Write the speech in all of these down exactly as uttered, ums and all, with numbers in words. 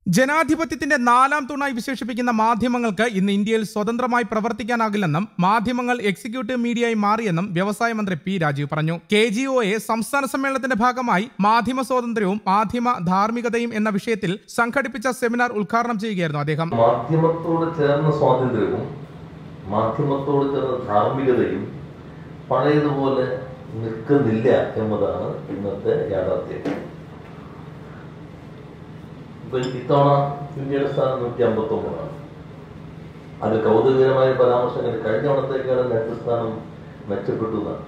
ജനാധിപത്യത്തിന്റെ നാലാം തൂണായി വിശേഷിപ്പിക്കുന്ന മാധ്യമങ്ങൾക്ക് ഇന്ന് ഇന്ത്യയിൽ സ്വതന്ത്രമായി പ്രവർത്തിക്കാനാകില്ലെന്നും മാധ്യമങ്ങൾ എക്സിക്യൂട്ടീവ് മീഡിയയായി മാറിയെന്നും വ്യവസായ മന്ത്രി പി രാജീവ് പറഞ്ഞു. കെ ജി ഒ എ സംസ്ഥാന സമ്മേളനത്തിന്റെ ഭാഗമായി മാധ്യമ സ്വാതന്ത്ര്യവും മാധ്യമ ധാർമ്മികതയും എന്ന വിഷയത്തിൽ സംഘടിപ്പിച്ച സെമിനാർ ഉദ്ഘാടനം ചെയ്യുകയായിരുന്നു അദ്ദേഹം. മാധ്യമത്തോട് ചേർന്ന സ്വാതന്ത്ര്യവും മാധ്യമത്തോട് ചേർന്ന ധാർമ്മികതയും പഴയതുപോലെ നിൽക്കുന്നില്ല എന്നതാണ് ഇന്നത്തെ യാഥാർത്ഥ്യം. ഇത്തവണ ഇന്ത്യയുടെ സ്ഥാനം നൂറ്റി അമ്പത്തി ഒമ്പതാണ്. അത് കൗതുകകരമായ പരാമർശങ്ങൾ കഴിഞ്ഞ തവണത്തേക്കാണ് നെറ്റ് സ്ഥാനം മെച്ചപ്പെട്ടു എന്നാണ്.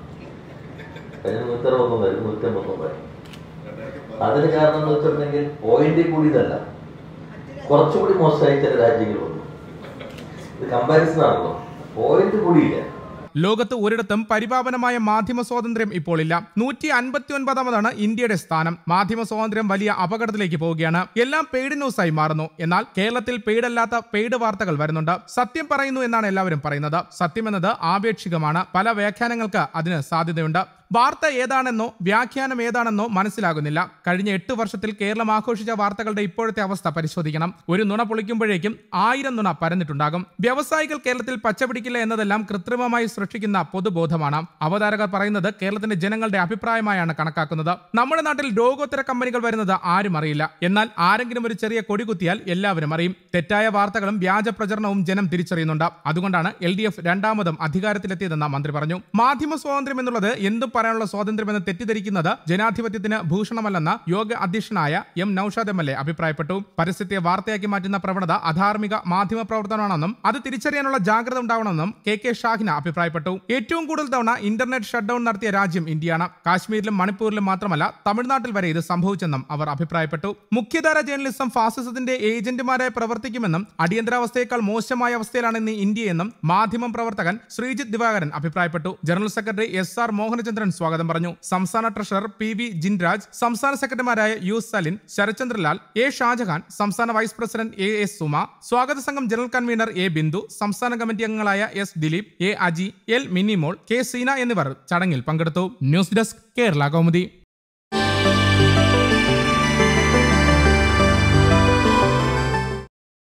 കഴിഞ്ഞ നൂറ്റി അറുപത്തൊന്നായിരുന്നു നൂറ്റി അമ്പത്തി ഒമ്പതായി. അതിന് കാരണം എന്ന് വെച്ചിട്ടുണ്ടെങ്കിൽ പോയിന്റ് കൂടിയതല്ല, കുറച്ചുകൂടി മോശമായി ചില രാജ്യങ്ങൾ വന്നു. ഇത് കമ്പാരിസൺ ആണല്ലോ, പോയിന്റ് കൂടിയില്ല. ലോകത്ത് ഒരിടത്തും പരിപാവനമായ മാധ്യമ സ്വാതന്ത്ര്യം ഇപ്പോൾ ഇല്ല. നൂറ്റി അൻപത്തി ഒൻപതാമതാണ് ഇന്ത്യയുടെ സ്ഥാനം. മാധ്യമ സ്വാതന്ത്ര്യം വലിയ അപകടത്തിലേക്ക് പോവുകയാണ്. എല്ലാം പെയ്ഡ് ന്യൂസായി മാറുന്നു. എന്നാൽ കേരളത്തിൽ പെയ്ഡല്ലാത്ത പെയ്ഡ് വാർത്തകൾ വരുന്നുണ്ട്. സത്യം പറയുന്നു എന്നാണ് എല്ലാവരും പറയുന്നത്. സത്യം എന്നത് ആപേക്ഷികമാണ്. പല വ്യാഖ്യാനങ്ങൾക്ക് അതിന് സാധ്യതയുണ്ട്. വാർത്ത ഏതാണെന്നോ വ്യാഖ്യാനം ഏതാണെന്നോ മനസ്സിലാകുന്നില്ല. കഴിഞ്ഞ എട്ട് വർഷത്തിൽ കേരളം ആഘോഷിച്ച വാർത്തകളുടെ ഇപ്പോഴത്തെ അവസ്ഥ പരിശോധിക്കണം. ഒരു നുണ പൊളിക്കുമ്പോഴേക്കും ആയിരം നുണ പരന്നിട്ടുണ്ടാകും. വ്യവസായികൾ കേരളത്തിൽ പച്ചപിടിക്കില്ല എന്നതെല്ലാം കൃത്രിമമായി സൃഷ്ടിക്കുന്ന പൊതുബോധമാണ്. അവതാരകർ പറയുന്നത് കേരളത്തിന്റെ ജനങ്ങളുടെ അഭിപ്രായമായാണ് കണക്കാക്കുന്നത്. നമ്മുടെ നാട്ടിൽ ലോകോത്തര കമ്പനികൾ വരുന്നത് ആരും അറിയില്ല. എന്നാൽ ആരെങ്കിലും ഒരു ചെറിയ കൊടി കുത്തിയാൽ എല്ലാവരും അറിയും. തെറ്റായ വാർത്തകളും വ്യാജ പ്രചരണവും ജനം തിരിച്ചറിയുന്നുണ്ട്. അതുകൊണ്ടാണ് എൽ ഡി എഫ് രണ്ടാമതും അധികാരത്തിലെത്തിയതെന്ന് മന്ത്രി പറഞ്ഞു. മാധ്യമ സ്വാതന്ത്ര്യം എന്നുള്ളത് എന്തും പറയാനുള്ള സ്വാതന്ത്ര്യമെന്ന് തെറ്റിദ്ധരിക്കുന്നത് ജനാധിപത്യത്തിന് ഭൂഷണമല്ലെന്ന് യോഗ അധ്യക്ഷനായ M Naushad M L A അഭിപ്രായപ്പെട്ടു. പരസ്യത്തെ വാർത്തയാക്കി മാറ്റുന്ന പ്രവണത അധാർമിക മാധ്യമ പ്രവർത്തനമാണെന്നും അത് തിരിച്ചറിയാനുള്ള ജാഗ്രത ഉണ്ടാവണമെന്നും കെ കെ ഷാഹിന അഭിപ്രായപ്പെട്ടു. ഏറ്റവും കൂടുതൽ തവണ ഇന്റർനെറ്റ് ഷട്ട് ഡൌൺ നടത്തിയ രാജ്യം ഇന്ത്യയാണ്. കാശ്മീരിലും മണിപ്പൂരിലും മാത്രമല്ല തമിഴ്നാട്ടിൽ വരെ ഇത് സംഭവിച്ചെന്നും അവർ അഭിപ്രായപ്പെട്ടു. മുഖ്യധാര ജേർണലിസം ഫാസിസത്തിന്റെ ഏജന്റുമാരായി പ്രവർത്തിക്കുമെന്നും അടിയന്തരാവസ്ഥയേക്കാൾ മോശമായ അവസ്ഥയിലാണ് ഇന്ത്യയെന്നും മാധ്യമ പ്രവർത്തകൻ ശ്രീജിത്ത് ദിവാകരൻ അഭിപ്രായപ്പെട്ടു. General secretary S R Mohanachandran സ്വാഗതം പറഞ്ഞു. സംസ്ഥാന ട്രഷറർ പി വി ജിൻരാജ്, സംസ്ഥാന സെക്രട്ടറിമാരായ യു സലിൻ, ശരത്ചന്ദ്രലാൽ, എ ഷാജഹാൻ, സംസ്ഥാന vice president A S Suma, സ്വാഗത സംഘം ജനറൽ കൺവീനർ എ ബിന്ദു, സംസ്ഥാന കമ്മിറ്റി അംഗങ്ങളായ S Dileep, A Aji, L Minimol, K Seena എന്നിവർ ചടങ്ങിൽ പങ്കെടുത്തു. News desk Kerala Kaumudi.